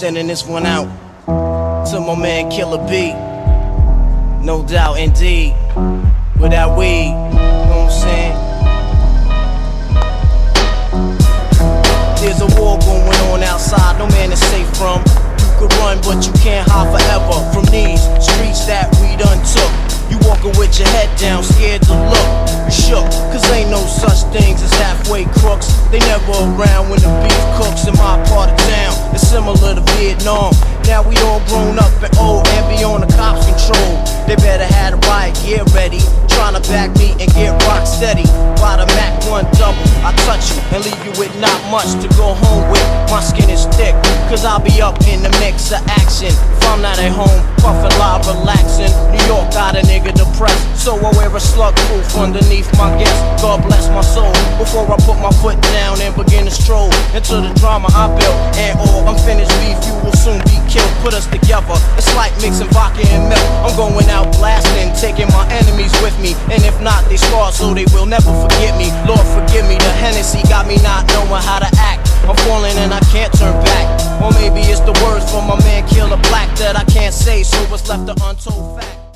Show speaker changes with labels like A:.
A: sending this one out to my man Killer B. No doubt, indeed. With that weed, you know what I'm saying? There's a war going on outside, no man is safe from. You could run, but you can't hide forever from these streets that we done took. You walking with your head down, scared to look. You shook, cause ain't no such things as halfway crooks. They never around when the beef cooks in my part of town. It's similar to Vietnam. Now we all grown up and old and be on the cops' control. They better have the riot gear ready, trying to back me and get rock steady. By the Mac 1 double, I touch you and leave you with not much to go home with. My skin is thick, cause I'll be up in the mix of action. If I'm not at home, puffin' live, relaxing. New York got a nigga depressed, so I wear a slug proof underneath my guest. God bless my soul, before I put my foot down and begin to stroll into the drama I built. And all unfinished beef, you will soon be killed. Put us together, it's like mixing vodka and milk. I'm going out blasting, taking my enemies with me. And if not, they scarred so they will never forget me. Lord forgive me, the Hennessy got me not knowing how to act. I'm falling and I can't turn back. Or maybe it's the words from my man Killer Black that I can't say, so it's left the untold fact.